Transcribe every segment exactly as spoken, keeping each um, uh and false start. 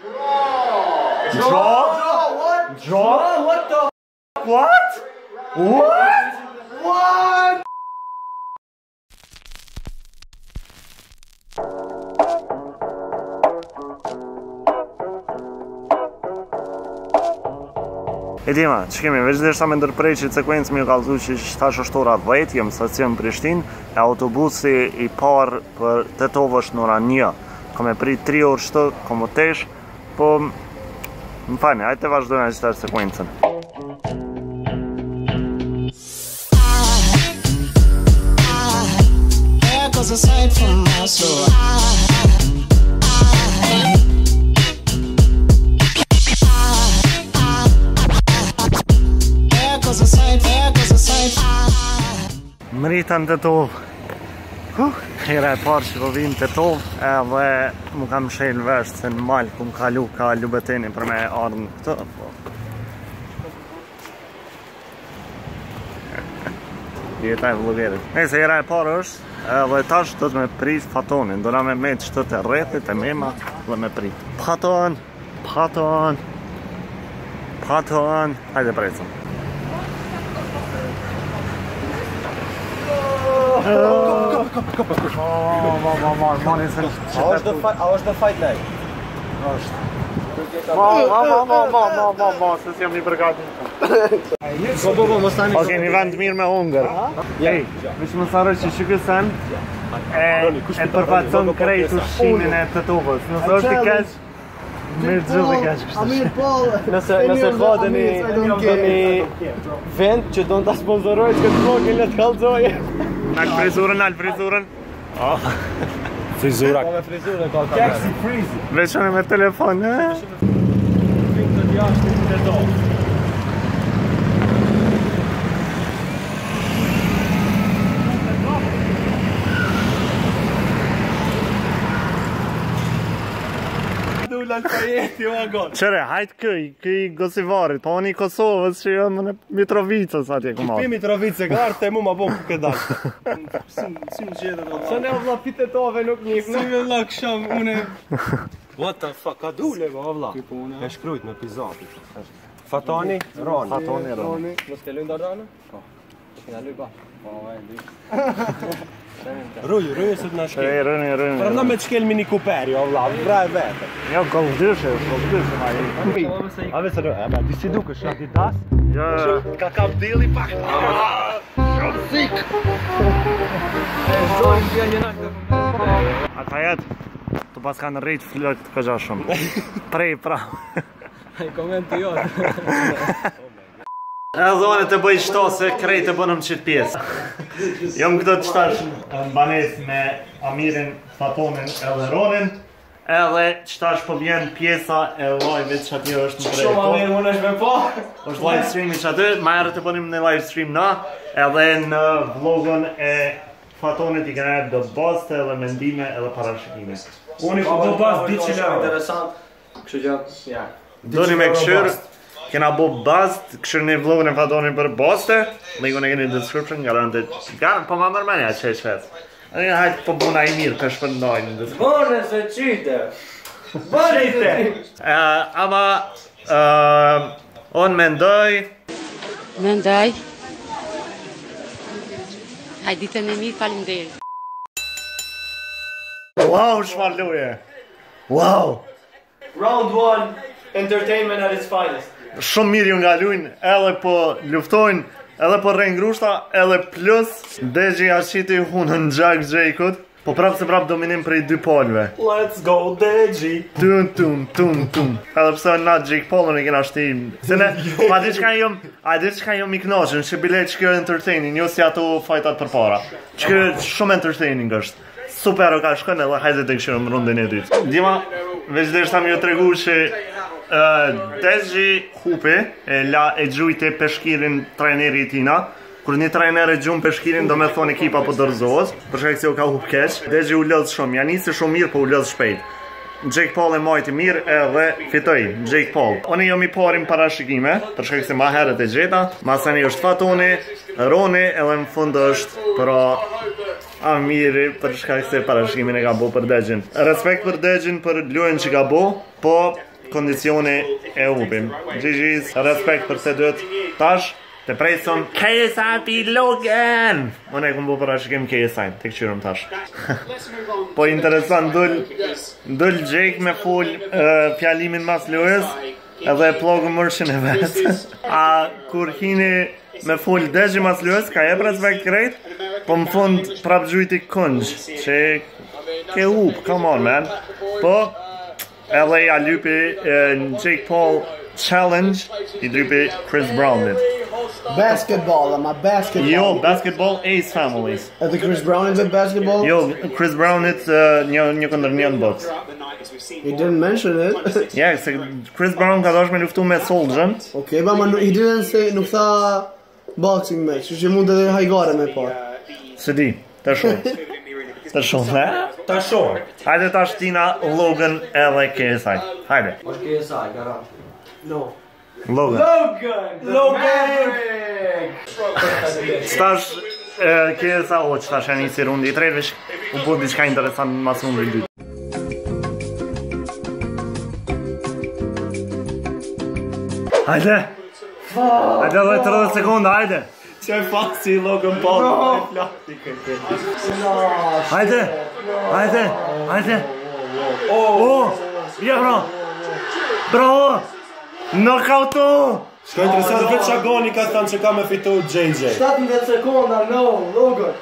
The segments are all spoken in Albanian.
Draw? Draw? What? Draw? What the? What? What? What? E dima, që kemi, veç dhe shta me ndërprej që sekuencë mi kalzu që tash është ora dhjetë, jem stacion Prishtinë, e autobusi i parë për Tetovë është në ora një. Kom e prit tri orë shtë, kom u tesh, po më fani, hajtë të vazhdojnë që tash sekuencën. Më rritën Tetovë. Hera e parë që po vinë Tetovë edhe mu kam shelë veshtë se në malë ku më kalu ka Lubeteni për me ardhën këtë. Jeta e vlogerit. Nëse hera e parë është edhe tash do të me prit Fatonin. Do na me metë shtët e rrethit e mema dhe me prit. Faton, Faton, Faton. Hajde precëm. Kap, kap, kap, kap. A është dhe fight leg? është. Ma, ma, ma, ma, ma, ma, ma, ma, se si jam një përgati. Oke, një vend mirë me hungër. Ej, vish më sarë që që kësën e përfaqëson krejt ushqimin e Tetovës. Nëse është i keq, mirë gjithë i keq kështë. Nëse ka dhe një vend që do në të sponsorojë që këtë vlogin le të kalzojë. Nalë frizurën, nalë frizurën. Frizura. Ka me frizurën, ka kamerë. Veçane me telefon, e? Finë të djashtë të Tetovë. Qëre, hajtë këj, këj Gosivarit, pa unë i Kosovës që jë më në Mitrovicës atje ku marë. Pi Mitrovicë, ka artë e mu ma bon ku ke dalë. Si më gjithë dhe se ne vla pi Tetove nuk njëfë. Si me vla kësham, une... What the fuck, ka dule ba vla. E shkrujt me pizati. Fatoni, Roni. Fatoni, Roni. Mos ke lujnë dardanë? Po. Kena luj ba. Po, e, di. Ruju, ruju se të nga shkel. E, rëni, rëni. Për nda me të shkel Mini Cooperi, o vla, vra e vete. Jo, ko vdyshe, ko vdyshe, ma i. A ve se rë, e ba, di si duke, shë ati das? Ja. Ka kap dili pak. Shumë sik. E, zojnë bja një nakë. Ata jetë, të pas kanë rejtë flëkt këgja shumë. Prej, pra. I komenti jotë. E dhone të bëj qëto se krejt e bënëm qitë pjesë. Jom këtë të qëtash në banes me Amirin, Fatonin edhe Ronin. Edhe qëtash po vjen pjesa e live që atyre është në prej. Shumë Amir, unë është me po. është live streami që aty, ma erë të bënim në live stream na. Edhe në vlogun e Fatonit i kena e do baste edhe mendime edhe parashikime. Unë i ku do bast ditë që në interesant. Kështë gjë, ja. Doni me këshyrë. Kena bo bast, këshër një vlogun e Fatonit për baste. Linkun e keni në description, garantit. Garant, po ma mërmenja që e qëtë. Edhe një hajtë po buna i mirë, për shpëndojnë. Bone se qite! Bone se! Ama, unë mendoj... Mendoj... Hajtë ditën e mirë, faleminderit. Wow, shmalluje! Wow! Round one, entertainment at its finest. Shumë mirë ju nga lujnë, edhe po luftojnë, edhe po rejnë grushta, edhe plus Degji ashiti hunën Jack Jacob, po prapë se prapë dominim prej dy polve. Let's go Degji! Tum, tum, tum, tum. Edhe pëse na Jake Paulën e kena shtim. Se ne, ma di qka jom, a di qka jom i knoqen, që bilet që kjo entertaining, jo si ato fajtat për para. Që kjo shumë entertaining është. Super o ka shkën edhe hajde të këshirëm rundin e dytë. Dima, veç dhe shtam ju tregu që Degji Hupi e la e gjujt e peshkirin trajneri i tina. Kur një trajner e gjun peshkirin do me thonë ekipa po dërzohet, përshka kësi u ka hup keq. Degji u lëdhë shumë, ja nisi shumë mirë po u lëdhë shpejt. Jake Paul e majti mirë edhe fitoj, Jake Paul. Oni jom i parim parashikime, përshka kësi ma herët e gjeta. Masani është Fatoni, Roni edhe në fund është pra Amiri përshka kësi parashikimin e ka bo për Degjin. Respekt për Degjin për lujen që ka bo, po kondicioni e hubim. Gjigjis, respekt për se duhet tash, të prejson K S I pi Logan! Unë e këmë bu për ashikim K S I, të këqyrëm tash. Po interesant, dull Jake me full uh, fjalimin mas lojës, edhe e plogë mërshin e vetë. A kur hini me full degji mas lojës, ka e respekt krejt, po më fund prap gjujti këngjë, që ke hub, come on man. Po, edhe ja lypi uh, Jake Paul challenge, i drypi Chris Brownit. Basketball, ama basketball. Jo, basketball Ace Families. Edhe Chris Brownit dhe basketball? Jo, Chris Brownit uh, një, një këndër një në box. He didn't mention it. Ja, yeah, se Chris Brown ka dash me luftu me Soldier. Okay, ba ma he didn't say, nuk tha boxing match, që mund edhe hajgare me par. Se di, të shumë. Të shumë, e? Ta shumë. Hajde ta shtina Logan edhe K S I. Hajde. K S I, garant. No. Logan. Logan! Logan! Stash K S I o që tash e nisi rundi i tretë, u bu diçka interesant mas rundi i dytë. Hajde! Hajde dhe tridhjetë sekonda, hajde! Qaj fasi Logan Paul. Hajde! Hajde! Hajde! Oh! Ja, bro! Bravo! Knockoutu! Shko interesant, veç Agoni ka thënë që ka me fitu J J. shtatëmbëdhjetë sekonda, no, Logan.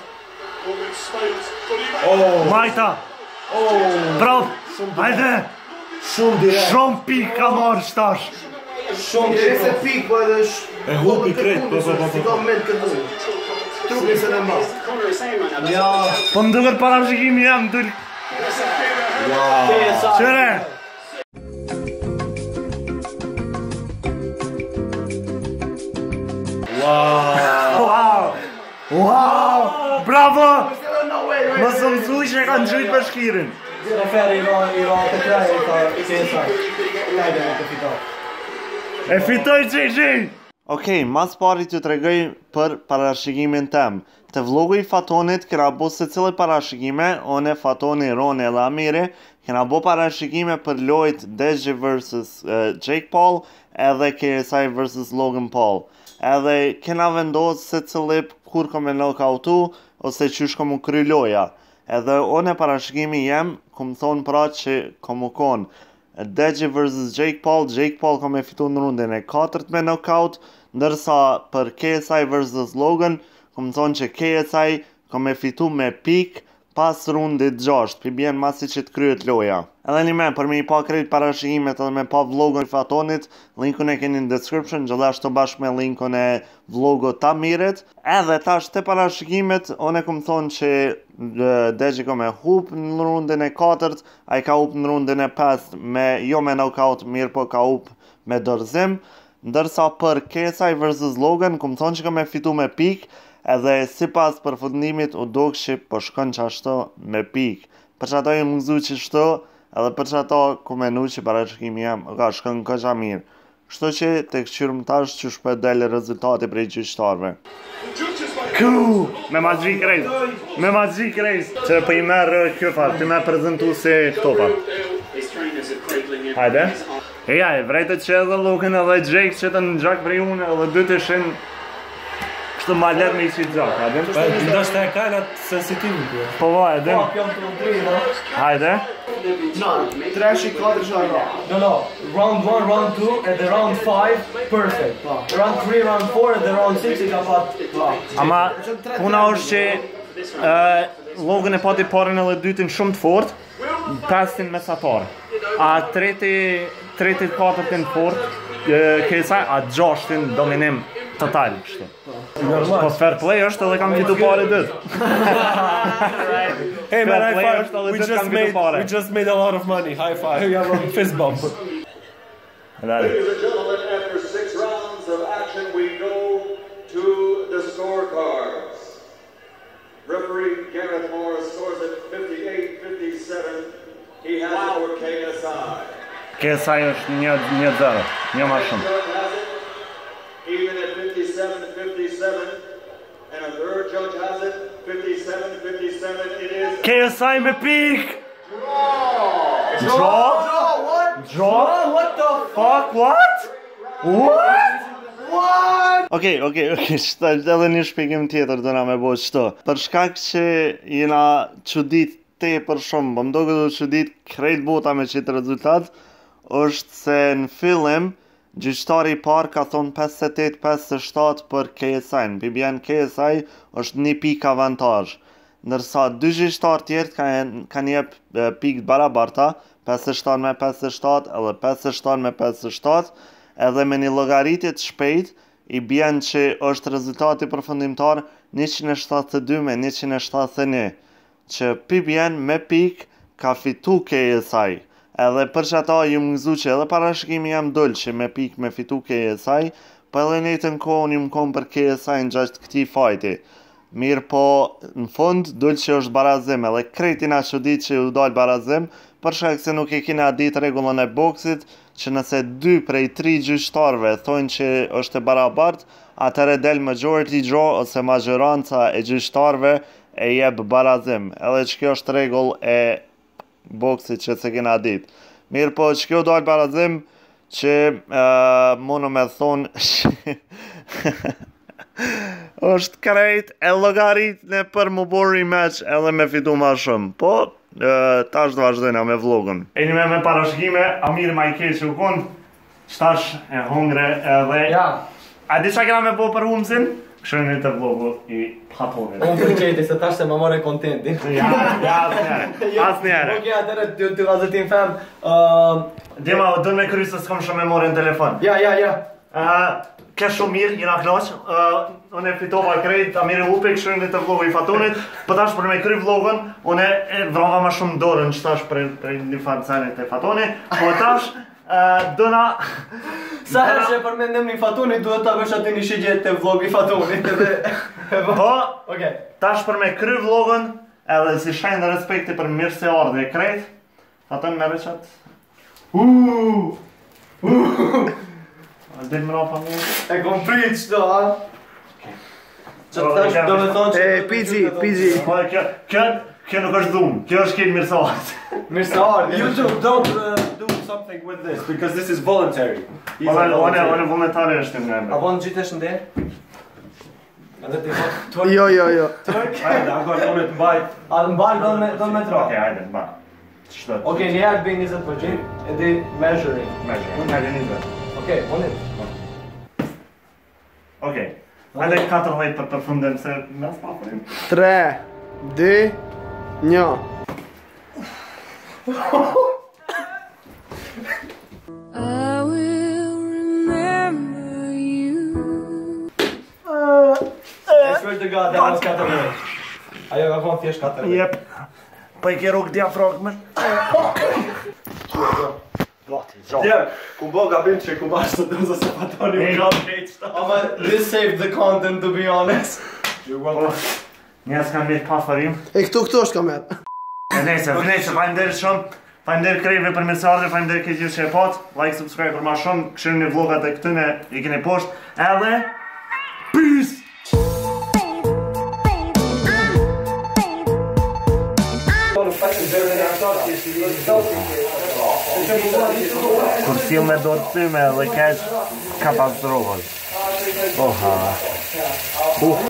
Oh, Majta! Bravo! Hajde! shumë direkt. Shumë pik ka marrë shtash! Shumë Direkt se pik, po edhe E hupi krejt, po po po si po. ka moment këtu. Trupi se në mas. Ja. Po më duket parashikimi jam dull... Wow. Qëre! Wow. Wow! Wow! Bravo! Më së mësuj që e kanë gjujt për shkirin. Referi i ra i ra të kraj i ka i K S I. Lajde me të fitoj. E fitoj J J! Okej, mas pari të tregoj për parashikimin tem. Të vlogu i Fatonit kena bo se cilë parashikime, one Fatoni, Roni edhe Amiri, kena bo parashikime për lojt Deji versus uh, Jake Paul, edhe K S I versus Logan Paul. Edhe kena vendos se cilip kur kom e knockoutu, ose qysh kom u kry loja. Edhe one parashikimi jem, kom thonë pra që kom u konë Deji versus Jake Paul, Jake Paul kom e fitu në rundin e katërt me knockout, ndërsa për K S I versus Logan, kom thonë që K S I kom e fitu me pik pas rundit gjasht, pi bjen masi që të kryet loja. Edhe një me, për me i pa krejt parashikimet edhe me pa vlogun i Fatonit, linkun e keni në description, gjithashtu bashkë me linkun e vlogut ta miret. Edhe tash të parashikimet, one kom thonë që Deji kom e hup në rundin e katërt, a i ka hup në rundin e pestë me jo me knockout mirë, po ka hup me dorëzim. Ndërsa për K S I versus Logan, kom thonë që kom e fitu me pik, edhe si pas përfundimit u do këshi po shkon që ashtu me pik. Për që ato i më gëzu që shto, edhe për që ato ku menu që parashikimi jam, ka shkon këqa mirë. Shto që të këqyrëm tash që shpet dele rezultati prej gjyqtarve. Ku! Me magji krejt! Me magji krejt! Që për i merë kjo fat, të me prezentu si këto fat. Hajde. E ja, e vrejtë që edhe Logan edhe Jake që të në gjak prej unë edhe dy të shenë kështu ma let me i si gjak, hajde? Ndashtë e kajnë atë sensitivit. Po vaj, edhe? Pion të tri, no? Hajde? No, treshi katër shara. No, no, round one, round two, and the round five, perfect. Round three, round four, and the round six, i ka pat. Ama, puna është që uh, Logan e pati parin edhe dytin shumë të fort, pestin mesatar. A treti, treti katërtin fort, uh, K S I, a gjashtin dominim total, kështu. Po fair play është edhe kam fitu pare dytë. Hey man, high play five. është edhe We dytë just kam fitu made pare. we just made a lot of money. High five. We have a fist bump. Dale. Ladies and gentlemen, after six rounds of action, we go to the scorecards. Referee Gareth Morris scores at fifty-eight fifty-seven. He has it for K S I. K S I është një një zero, një ma shumë. Judge has it even at fifty-seven fifty-seven, and a third judge has it fifty-seven fifty-seven. It is K S I me pik! draw. Draw? John? What the Fuck, what? What? What? Okej, okej, okej, shtë, edhe një shpjegim tjetër dëna me bo qëto. Për shkak që jena çudit te për shumë, po më do këtë çudit krejt bota me qitë rezultat, është se në fillim, gjyqtari i parë ka thonë pesëdhjetë e tetë pesëdhjetë e shtatë për K S I-n, Bibian K S I është një pik avantazh. Ndërsa dy gjyqtarë tjerë kanë kanë jep pikë barabarta, pesëdhjetë e shtatë me pesëdhjetë e shtatë edhe pesëdhjetë e shtatë me pesëdhjetë e shtatë, edhe me një llogaritje të shpejt i bjen që është rezultati përfundimtar njëqind e shtatëdhjetë e dy me njëqind e shtatëdhjetë e një, që Bibian me pik ka fitu K S I. Edhe për që ata ju më gëzu që edhe parashikimi jam dollë që me pik me fitu K S I, po edhe njëtë në kohën ju më kom për K S I në gjashtë këti fajti. Mirë po, në fund, dullë që është barazim, edhe kretina që ditë që u dalë barazim, për shkak se nuk e kina ditë regullën e boksit, që nëse dy prej tri gjyqtarëve thonë që është e barabart, atëre del majority draw ose majoranca e gjyqtarëve e jeb barazim. Edhe që kjo është regull e boksit që se kina ditë. Mirë po, që kjo dalë barazim, që uh, mundu me thonë është krejt e llogarit në për më bo rematch edhe me fitu ma shumë. Po, uh, tash të vazhdojna me vlogun. E një me me parashkime, Amir ma i keqë u konë, qtash e hongre edhe... Ja. A di qa kena me bo për humësin? Këshërën të vlogu i patonit. Unë për qeti, se tash se më more kontentin. Ja, ja, asë njere, asë njere. Ok, atërë, ty vazhëtin fem. Uh, Djema, dënë me kry se s'kom shumë me more në telefon. ja, ja, ja. Uh, Ke shumë mirë, jena knaq, uh, unë e fitova krejt, Amiri Upe, këshërën të vlogu i fatonit, për tash për me kry vlogën, unë e vrava ma shumë dorën që tash për, për një fancenit e fatonit, po tash, uh, dëna... Sa herë që për mendem një fatonit, duhet ta bësh aty një shigje të vlog i fatonit, edhe... Po, okay. Tash për me kry vlogën, edhe si shenjë dhe respekti për mirë se ardhe e krejt, faton me rëqat... Uuuu! Uuuu! Dhe më rapa mu... E kom prit qdo, ha? Që të tash do me thonë që... E, Pigi, Pigi. Kjo, kjo, kjo nuk është dhumë, kjo është këtë mirësart. Mirësart, YouTube, don't uh, do something with this, because this is voluntary. One e vullnetare është në A bon gjitesh në derë? Edhe ti thot twerk? Jo, jo, jo. Twerk? Hajde, akor unë të mbaj. A të mbaj do me, do me tra? Okej, hajde, mbaj. Shtët. Okej, një herë bëj njëzet përgjit, edhe measuring. Measure, unë hajde njëzet. Okej, unë. Okej. Hajde katërdhjetë për përfundim se mes pa përim. Tre, dy, një. I will remember you. I swear to God, that was katërdhjetë. Ajo ka konë thjesht katërdhjetë. Jep. Po i ke rrug diafragmën. Gati, gjo. Yeah, ku bo gabim që ku bashkë të dëmëzë se fatoni u gabë kejtë. Ama, this saved the content, to be honest. Njerës kanë mitë pa farim. E këtu këtu është kamer. E nejse, nejse, fajnderit shumë. Fajnderit krejve për mirësardhje, fajnderit këtë gjithë që e pat. Like, subscribe për ma shumë. Këshirë një vlogat e këtëne i keni poshtë. Edhe... Peace! Kur s'il me do të tyme dhe keq, ka pas drogon. Oha. Uh.